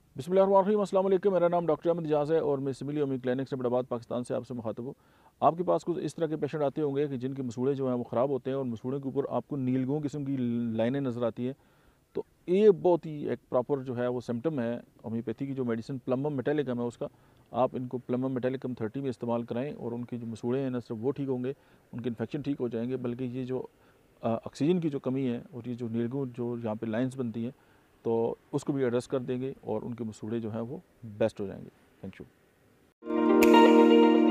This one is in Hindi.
बिस्मिल्लाहिर्रहमानिर्रहीम, अस्सलाम वालेकुम। मेरा नाम डॉक्टर अहमद इजाज़ है और मैं सिविल ओमी क्लिनिक से इस्लामाबाद पाकिस्तान से आपसे मुखातिब हूँ। आपके पास कुछ इस तरह के पेशेंट आते होंगे कि जिनके मसूड़े जो हैं वो ख़राब होते हैं और मसूड़े के ऊपर आपको नीलगों किस्म की लाइनें नज़र आती हैं। तो ये बहुत ही एक प्रॉपर जो है वो सिम्टम है होम्योपैथी की जो मेडिसिन प्लम्बम मेटालिकम है उसका। आप इनको प्लम्बम मेटालिकम 30 में इस्तेमाल कराएँ और उनके जो मसूड़े हैं न सिर्फ वो ठीक होंगे, उनके इन्फेक्शन ठीक हो जाएंगे, बल्कि ये जो ऑक्सीजन की जो कमी है और ये जो नीलगों जो यहाँ पे लाइंस बनती हैं तो उसको भी एड्रेस कर देंगे और उनके मसूड़े जो हैं वो बेस्ट हो जाएंगे। Thank you.